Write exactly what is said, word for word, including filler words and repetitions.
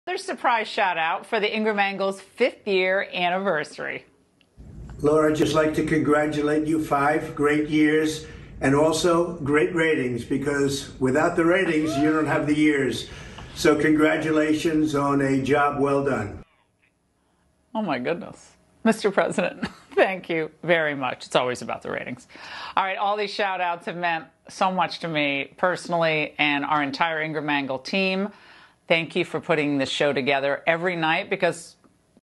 Another surprise shout out for the Ingraham Angles fifth year anniversary. Laura, I'd just like to congratulate you five great years and also great ratings, because without the ratings, you don't have the years. So congratulations on a job well done. Oh my goodness. Mister President, thank you very much. It's always about the ratings. All right, all these shout outs have meant so much to me personally and our entire Ingraham Angle team. Thank you for putting this show together every night, because